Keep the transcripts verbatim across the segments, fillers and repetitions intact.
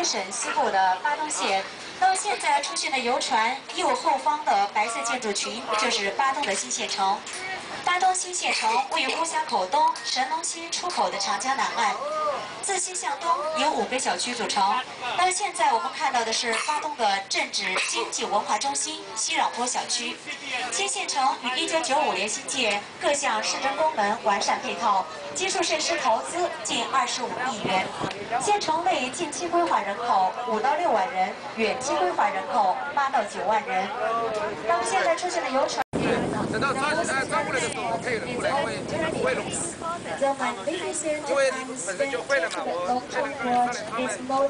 该省西部的巴东县。那么现在出现的游船右后方的白色建筑群，就是巴东的新县城。巴东新县城位于巫峡口东神农溪出口的长江南岸，自西向东由五个小区组成。那么现在我们看到的是巴东的政治经济文化中心西壤坡小区。新县城于一九九五年新建，各项市政功能完善配套，基础设施投资近二十五亿元。县城内近期规划人口五到六万人，远期规划人口八到九万人。那么现在出现的游船。 等到抓起来抓过来的时候，配了过来会会弄。因为本身就会了嘛，我现在看了他们。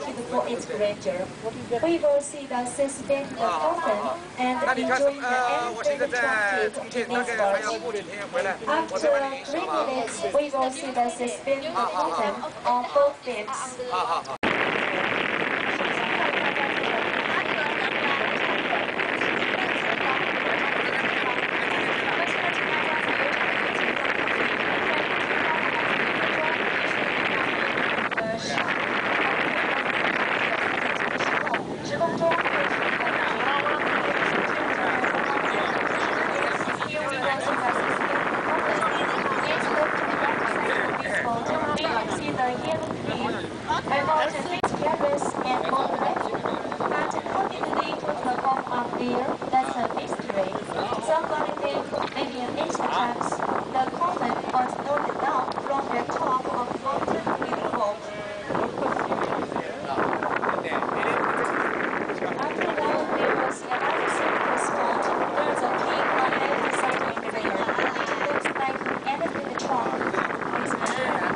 那你看什么？呃，我现在在重庆，大概还要过几天回来，我再把你说吧。好好好。 That's a mystery. Some believe maybe in ancient times, the coffin was lowered down from the top of the mountain with a rope. After that, there was another simple spot. There's a king on every side of the river. It looks like anything the trunk is made.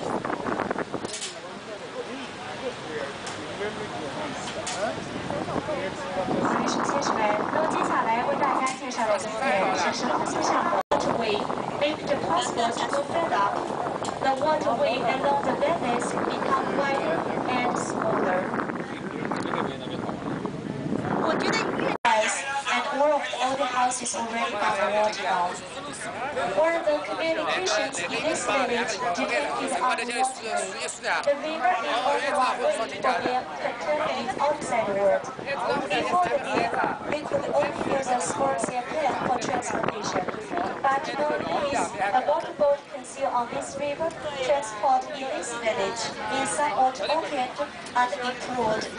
先生们，那么接下来为大家介绍的景点是神农溪上的 waterway, make it possible to go further. The waterway along the valleys become wider and smaller. 我觉得 and all of the older houses already on the water now. One of the communications in this village depended on the waterway. The river is overrun waiting for them to turn its outside world. Before the river, they could only use a small sail for transportation. But nowadays, a motorboat can sail on this river, transport in this village, is somewhat opened and improved.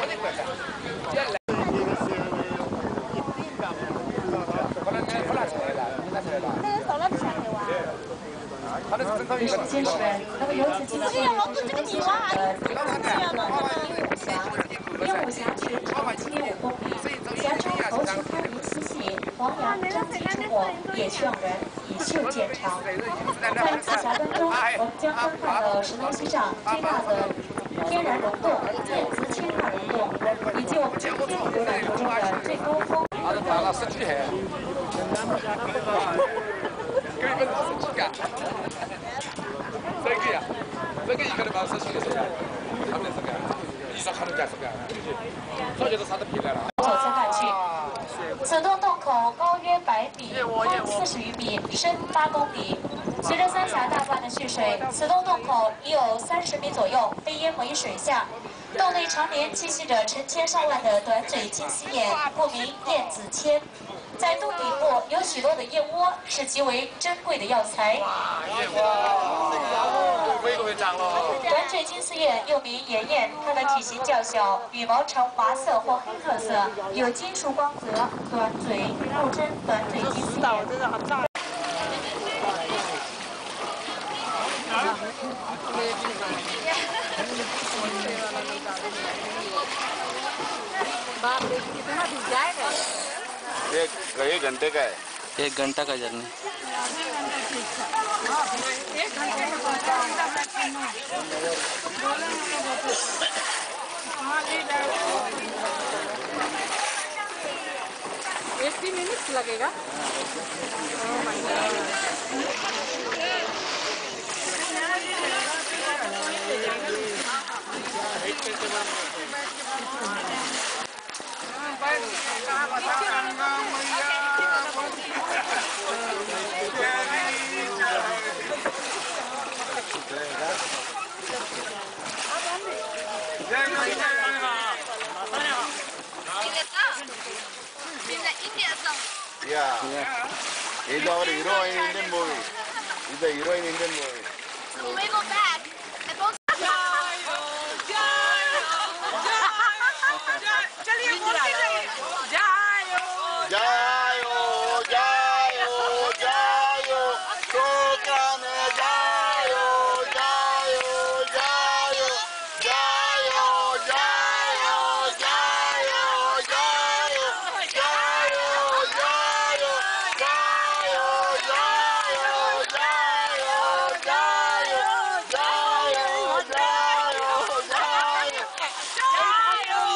女士先生们，那么由此进行就是东西上的第二站的鹦鹉峡。鹦鹉峡全长七点五公里，峡中头球开明溪系，黄杨张继之末，野趣盎然，以秀见长。在此峡端中，我们将观看到神农溪上最大的天然溶洞——电子氢钠溶洞，以及我们今天游览途中的最高峰。 这个呀，这个一个的嘛是新的这个，他们这个，你说看人家这个，早就是啥都皮来了。走向看去，此洞洞口高约百米，宽四十余米，深八公里。随着三峡大坝的蓄水，此洞洞口已有三十米左右被淹没于水下。洞内常年栖息着成千上万的短嘴金丝燕，故名燕子签。 在洞底部有许多的燕窝，是极为珍贵的药材。燕窝，胃都会长了。短嘴金丝燕又名岩燕，它的体型较小，羽毛呈麻色或黑褐色，有金属光泽，短嘴，故称短嘴金丝燕。 एक एक घंटे का है एक घंटा का journey eighty minutes लगेगा जय In the Indian song. Yeah. Yeah. He's our hero in Indian movie. He's the hero in Indian movie. So we go back. And both Jayo, jayo, jayo, Chokrane jayo, jayo, jayo, jayo, jayo, jayo, jayo, jayo, jayo, jayo, jayo, jayo, jayo, jayo, jayo.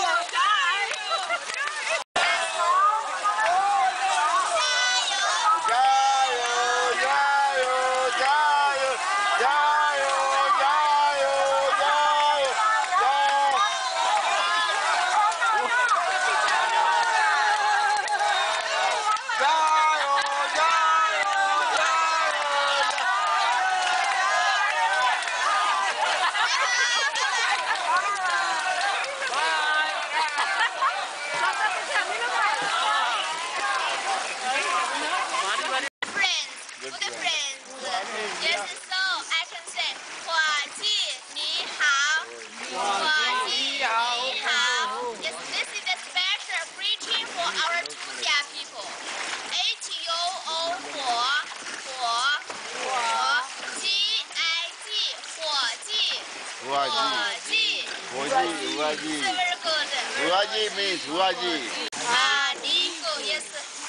Uwaji. Uwaji means Uwaji. Anigo, yes.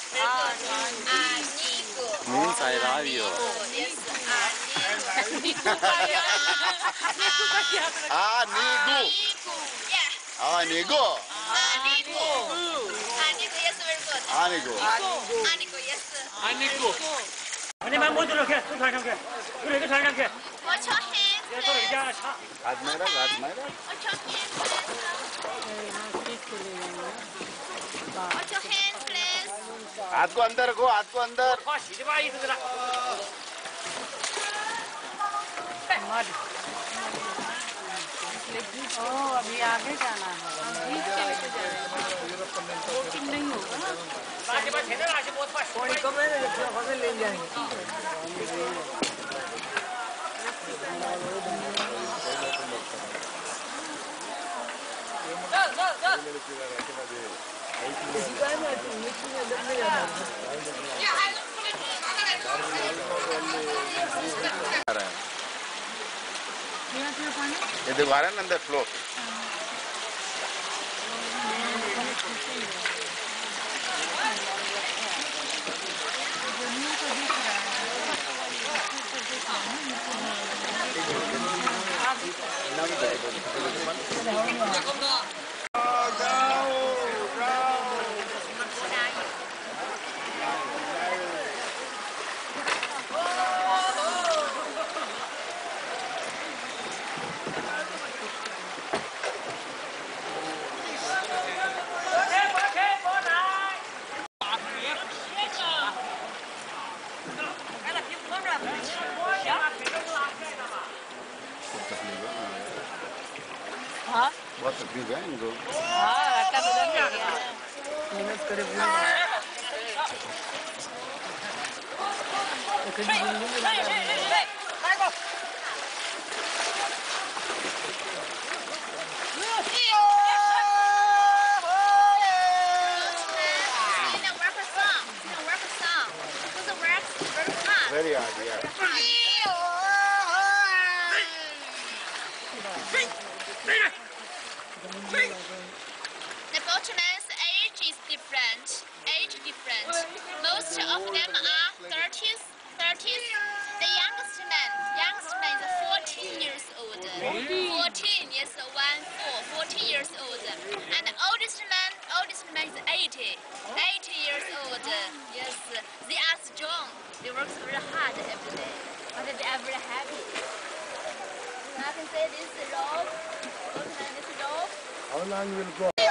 Anigo. Means I love you. Yes, Anigo. Anigo. Yeah. Anigo. Anigo. Anigo, yes, very good. Anigo. Anigo, yes. Anigo. Ani man mo dulu ke, tu thang ke. Tu lagi thang ke. Watch your hands. Ye to ja cha. Admira, admira. Watch your hands, please. Watch your hands, please. हाथ को अंदर रखो, हाथ को अंदर. Oh, सीधे बाई इधर ला. मार. ओह अभी आगे जाना है बीच के लेके जाना है वोटिंग नहीं होगा ना बाकी बात है ना आज बहुत पास थोड़ी कम है फसल ले जाएंगे ये देखो आ रहा है ना अंदर फ्लो. हाँ बहुत तकलीफ है इनको. हाँ आटा बदल गया मेहनत करे Very hard, yeah. The boatman's age is different. Age different. Most of them are thirties, thirties. The youngest man, youngest man is fourteen years old. fourteen, yes, one four, fourteen years old. And the oldest man, oldest man is eighty, eighty years old. Yes, they are strong. They work very hard every day, but they are very happy. I can say this is rope. Boatman, this is rope. How long will it go?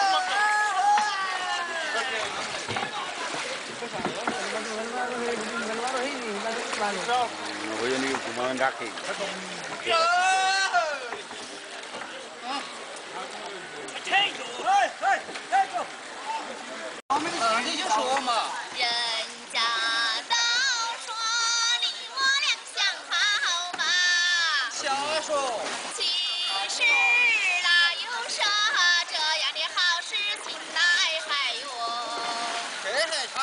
Hujan ini cuma kaki.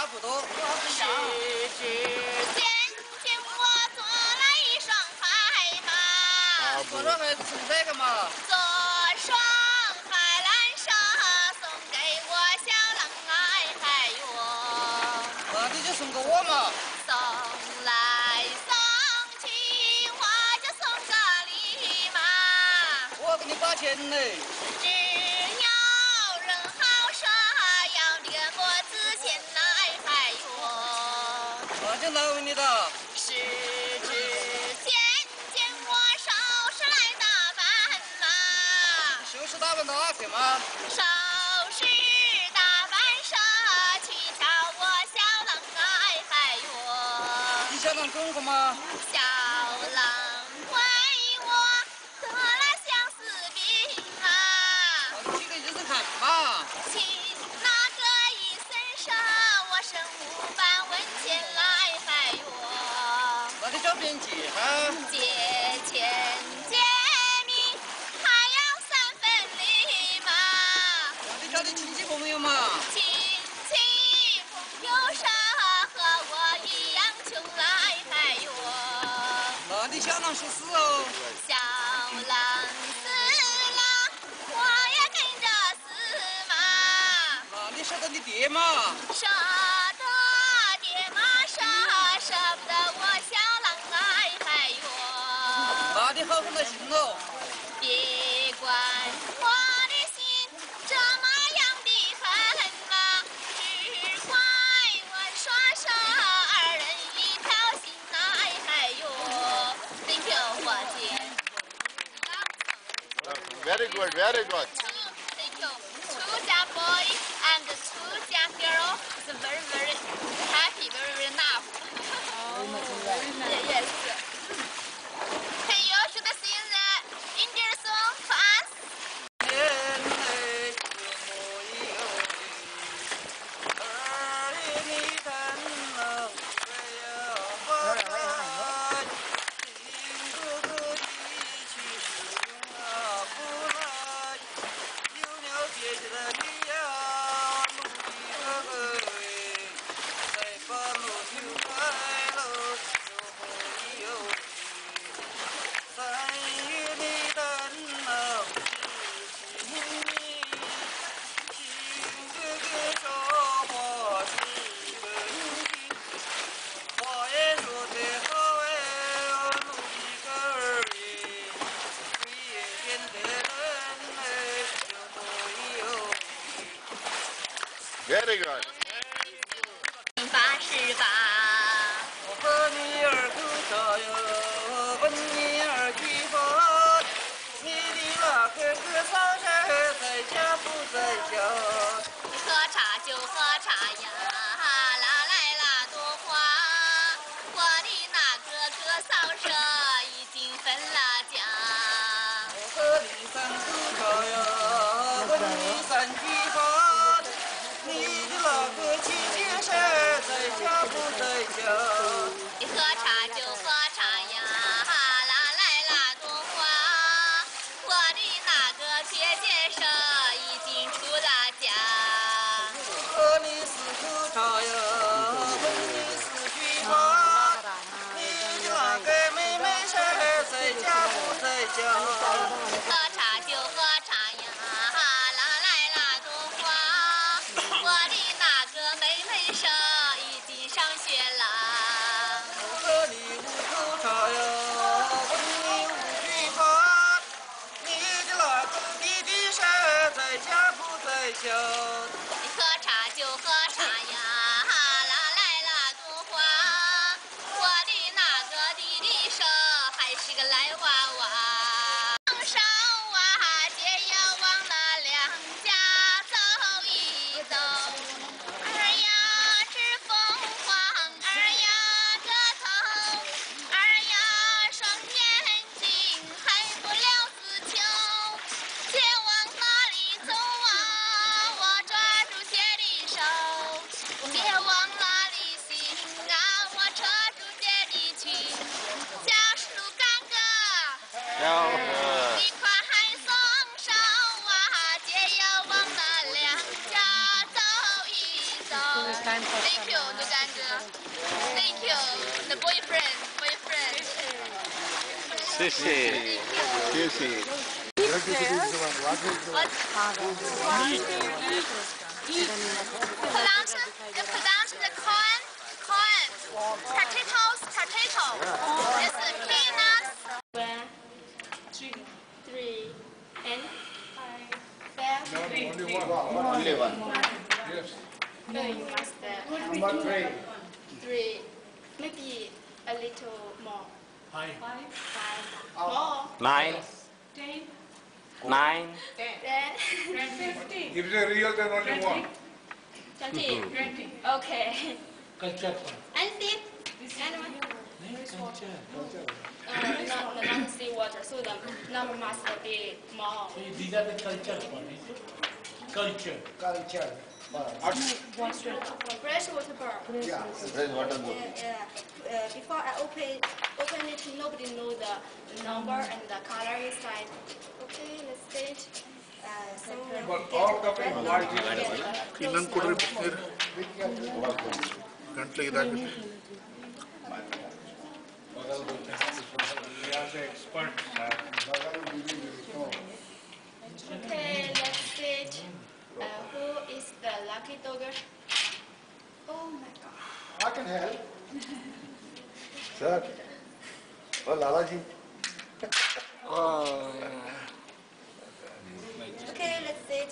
差不多。 时至见见我做了一双海马， 做了还是从这个嘛？ 做双海蓝纱送给我小郎爱海哟。 那你就送给我嘛。 送来送去，我就送个礼嘛。 我给你把钱呢。 只要人好说，要你跟我之前来海哟。 那就难为你了。 时至见见我收拾来打扮嘛， 收拾打扮到哪去嘛？ 收拾打扮上去瞧我小郎爱海哟。 你想当中国吗？ 小郎为我得了相思病啊， 那你去给医生看嘛。 请那个医生说我身无半文钱来海哟。 那你找别人借哈。 借钱借命还要三分礼嘛， 那你找点亲戚朋友嘛。 亲戚朋友说和我一样穷来海哟。 那你小郎是死哦。 小郎死了，我也跟着死嘛。 那你舍得你爹嘛？ 舍得爹妈舍，舍不得我小郎爱海哟。 那你好狠的心哦。 别管我的心这么样的狠啊，只怪我双手二人一条心爱海哟。Thank you，伙计。 Very good, very good. Thank you. Two young boy and two young girl is very very happy, very very enough. Yes. Can you should sing the Indian song for us? 天内自古有理，儿女怎能没有不来？亲哥哥一起使用啊不来，有了姐姐的你呀，努力哥哥喂，再把路就开了，就会有理。三月里等了是亲你，亲哥哥说话是真的，话也说得好哎，努力个儿耶，会也见得人哎，就会有理。 Very good. 八十八， 我和你儿苦茶哟，问你儿几分？你的那个哥嫂子在家不在家？ 喝茶就喝茶呀，拿来那朵花。我的那个哥嫂子已经分了家。 我和你三苦茶呀，问你三句话。你的那个姐姐是在家不在家？ 你喝茶就喝茶呀，拿来那朵花。我的那个姐姐是已经出了家。 我和你四苦茶呀，问你四句话。你的那个妹妹是在家不在家？ 喝茶就喝茶呀，拿来那朵花。我的那个妹妹是已经上学了。 我和你五口茶呀，问你五句话。你的那个弟弟是在家不在家？ 你喝茶就喝茶呀，拿来那朵花。我的那个弟弟是还是个赖娃娃。上娃姐要往那两家走一走。儿呀只凤凰，儿呀个头，儿呀双眼睛，害不了死囚。姐往哪里走啊？我抓住姐的手。 Thank you, Nugan. Thank you, the boyfriend, boyfriend. 谢谢，谢谢。 What? Plant, the plant, the corn, corn, potatoes, potato. This is peanuts. One, two, three, and five. Only one. No, you must uh, number three. Three, maybe a little more. Five. Five. More. Nine. Ten. Nine. Ten. If it's a real, then only one. Twenty. Twenty. Okay. Culture. And see. And one. Uh, not, not sea water, so the number must be more. These are the culture for it. Culture. Culture. Fresh water bar. Yeah. Fresh water boat. Yeah, yeah. Uh, before I open open it, nobody know the number and the color inside. Okay, let's stage. Uh, so But all coming white. ಇನ್ನೊಂದು ಕೊಡ್ರಿ ಬಿಸಿನೀರು ಗಂಟ್ಲಿಗೆ ಇದಾಗುತ್ತೆ Okay, let's stage. Uh, who is the lucky dogger? Oh my God. I can help. Sir ಓ ಲಾಲಾಜಿ Okay, let's stage.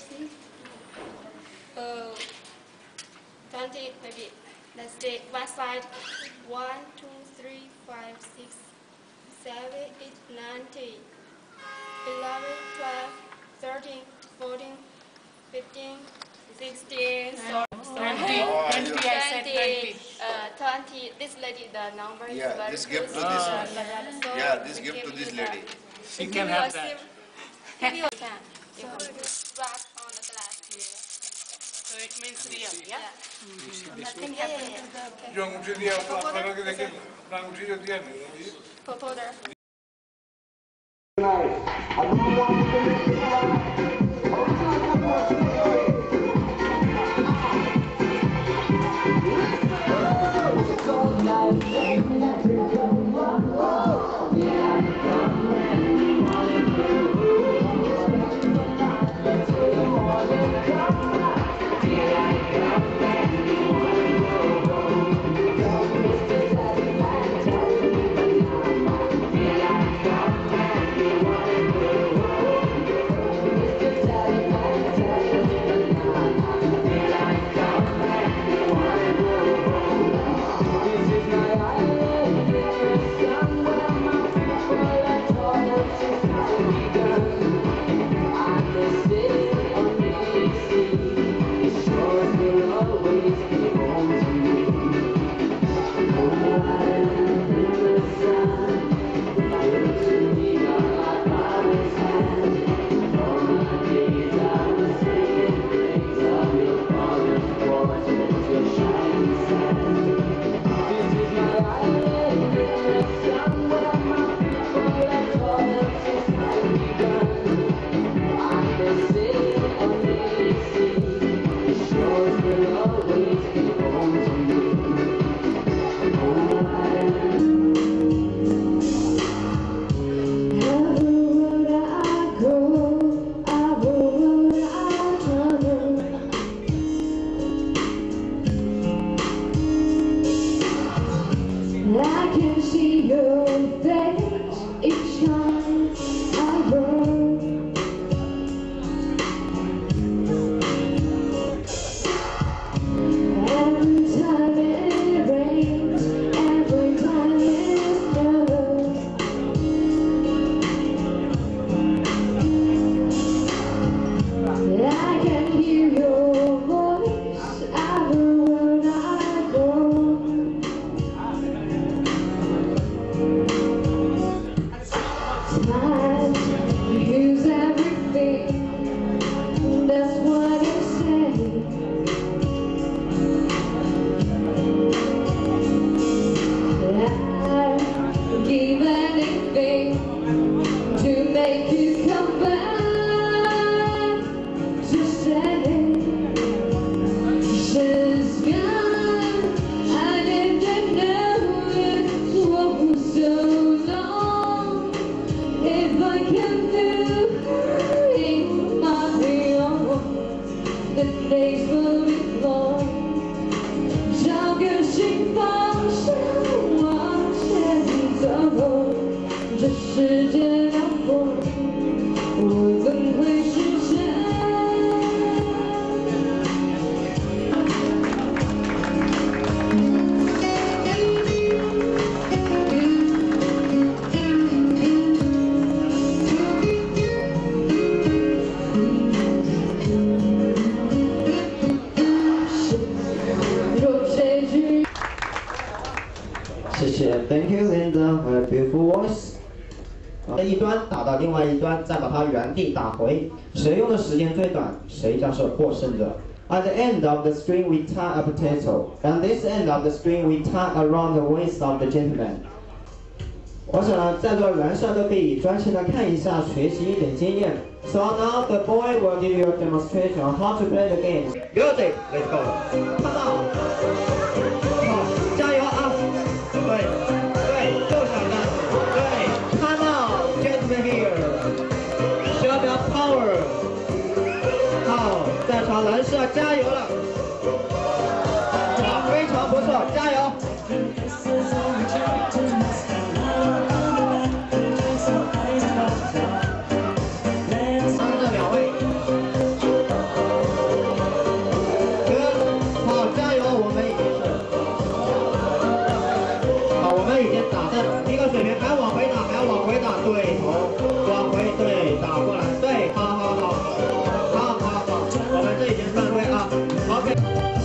Uh, twenty maybe. Let's stage one side. One, two, three, five, six, seven, eight, nine, ten, eleven, twelve, thirteen, fourteen, fifteen, sixteen, seventeen, twenty, uh, twenty. This lady, the number is Yeah, very this gift to good. this Uh, one. so Yeah, this we gift give to this you the- lady. She we can give you have a that. sim- Give you can. You can wrap on the glass here. So it means real, yeah? Nothing happened. Okay. जो अंगूठी दिया तो आप करोगे लेकिन अंगूठी जो दिया नहीं Proposal. the days will be long， 找个新方向往前走，这世界辽阔，我怎会实现？ 谢谢 ，Thank you, Linda, for a beautiful voice。一端打到另外一端，再把它原地打回，谁用的时间最短，谁将是获胜者。At the end of the string, we tie a potato, and this end of the string we tie around the waist of the gentleman。我想呢，在座人士都可以专心的看一下，学习一点经验。So now the boy will give you a demonstration on how to play the game. Music, let's go. Come on. 好，加油啊！ 对对，就想的，对 ，Come on, gentlemen here, show your power。好，在场人士加油了，好，非常不错，加油。他们的两位，好，加油，我们已经是。 我们已经打在一个水平，还要往回打，还要往回打，对头，往回对，打过来，对，好好好，好好好，我们这已经犯规啊 ，OK。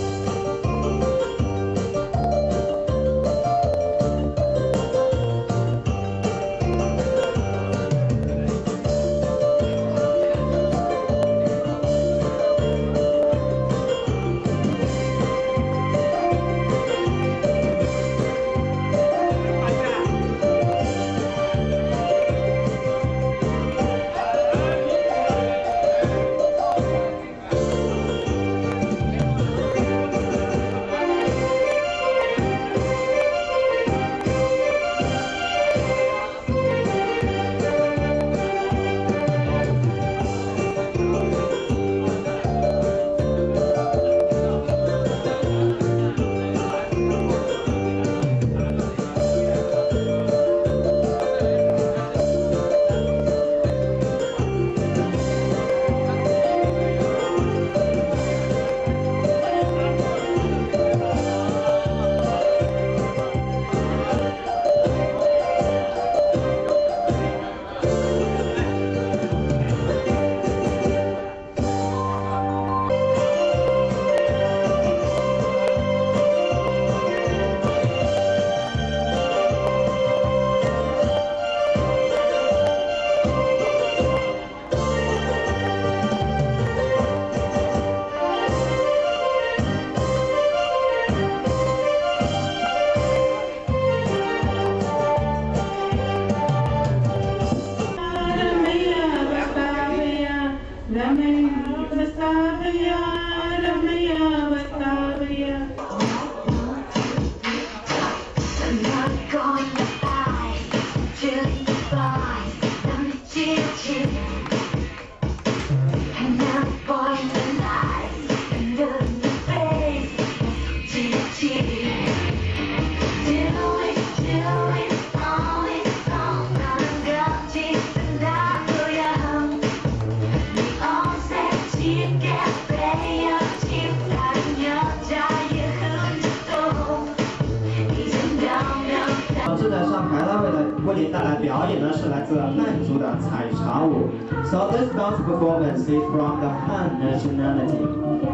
正在上台的为了为您带来表演的是来自汉族的采茶舞。So this dance performance is from the Han nationality.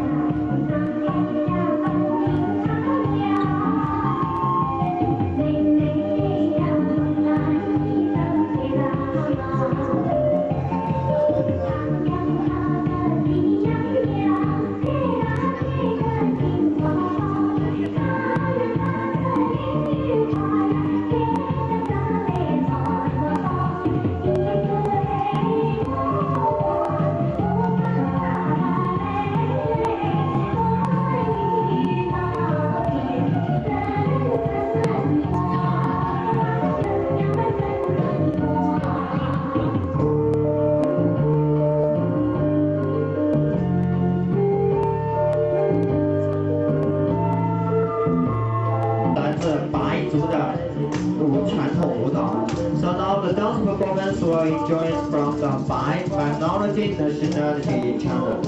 enjoy is from the five minority nationality channel.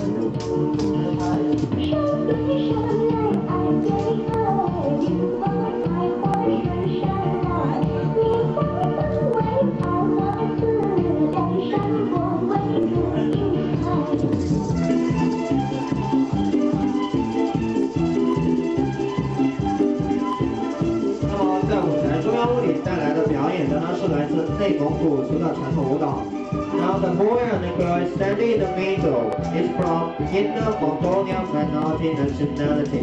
带来的表演的呢是来自内蒙古族的传统舞蹈。Now the boy and the girl standing in the middle is from Inner Mongolian minority nationality.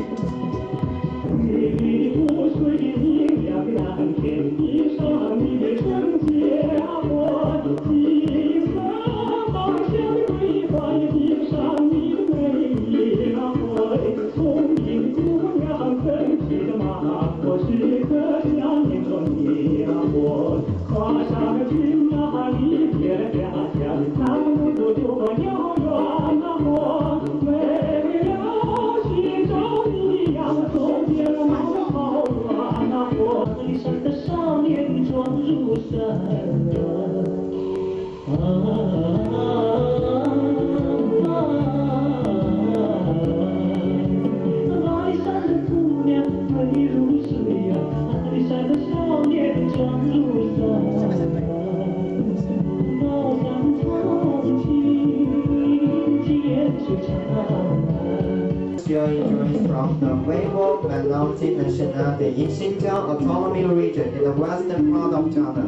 ，Is from the Weibo minority nationality in Xinjiang Autonomy Region in the western part of China.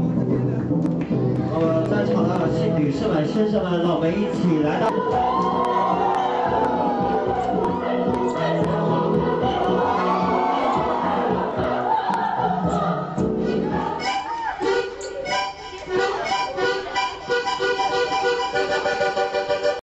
在场的女士们、先生们，让我们一起来到。